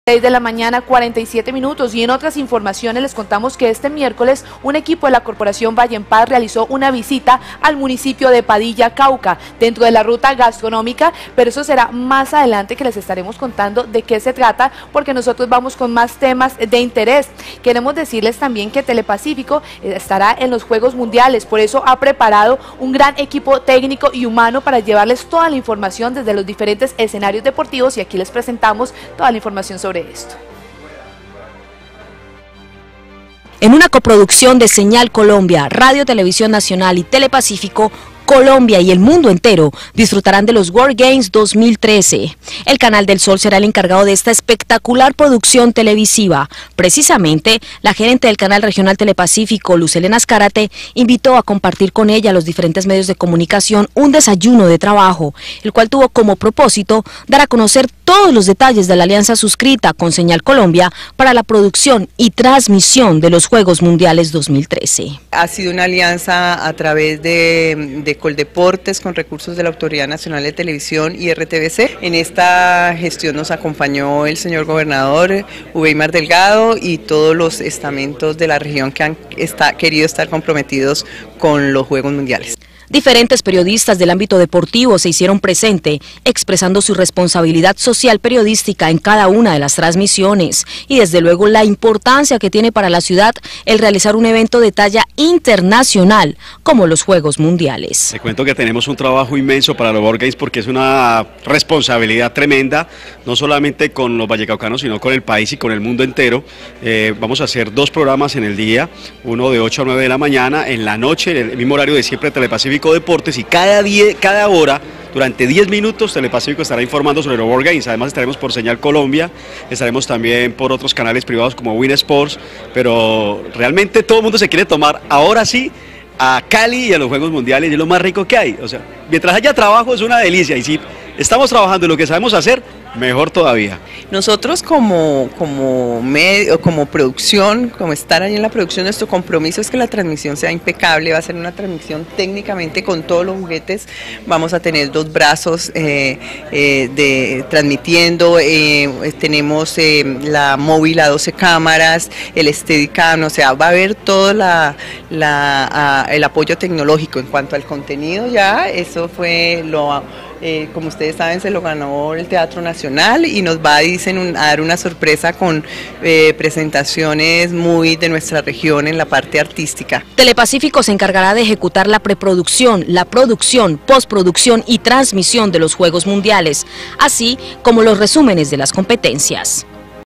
6 de la mañana, 47 minutos. Y en otras informaciones les contamos que este miércoles un equipo de la Corporación Valle en Paz realizó una visita al municipio de Padilla, Cauca, dentro de la ruta gastronómica, pero eso será más adelante que les estaremos contando de qué se trata, porque nosotros vamos con más temas de interés. Queremos decirles también que Telepacífico estará en los Juegos Mundiales, por eso ha preparado un gran equipo técnico y humano para llevarles toda la información desde los diferentes escenarios deportivos, y aquí les presentamos toda la información sobre esto. En una coproducción de Señal Colombia, Radio Televisión Nacional y Telepacífico, Colombia y el mundo entero disfrutarán de los World Games 2013. El Canal del Sol será el encargado de esta espectacular producción televisiva. Precisamente, la gerente del Canal Regional Telepacífico, Luz Helena Azcárate, invitó a compartir con ella a los diferentes medios de comunicación un desayuno de trabajo, el cual tuvo como propósito dar a conocer todos los detalles de la alianza suscrita con Señal Colombia para la producción y transmisión de los Juegos Mundiales 2013. Ha sido una alianza a través de Coldeportes con recursos de la Autoridad Nacional de Televisión y RTBC. En esta gestión nos acompañó el señor gobernador Uweimar Delgado y todos los estamentos de la región que han querido estar comprometidos con los Juegos Mundiales. Diferentes periodistas del ámbito deportivo se hicieron presente, expresando su responsabilidad social periodística en cada una de las transmisiones y desde luego la importancia que tiene para la ciudad el realizar un evento de talla internacional como los Juegos Mundiales. Te cuento que tenemos un trabajo inmenso para los World Games porque es una responsabilidad tremenda, no solamente con los vallecaucanos, sino con el país y con el mundo entero. Vamos a hacer 2 programas en el día, uno de 8 a 9 de la mañana, en la noche, en el mismo horario de siempre, Telepacífico Deportes, y cada hora, durante 10 minutos, Telepacífico estará informando sobre los World Games. Además estaremos por Señal Colombia, estaremos también por otros canales privados como Win Sports, pero realmente todo el mundo se quiere tomar, ahora sí, a Cali y a los Juegos Mundiales, y es lo más rico que hay. O sea, mientras haya trabajo es una delicia, y si estamos trabajando en lo que sabemos hacer, mejor todavía. Nosotros como producción, como estar ahí en la producción, nuestro compromiso es que la transmisión sea impecable. Va a ser una transmisión técnicamente con todos los juguetes. Vamos a tener 2 brazos transmitiendo. Tenemos la móvil a 12 cámaras, el Steadicam, o sea, va a haber todo el apoyo tecnológico. En cuanto al contenido, ya eso fue como ustedes saben, se lo ganó el Teatro Nacional y nos va a dar una sorpresa con presentaciones muy de nuestra región en la parte artística. Telepacífico se encargará de ejecutar la preproducción, la producción, postproducción y transmisión de los Juegos Mundiales, así como los resúmenes de las competencias.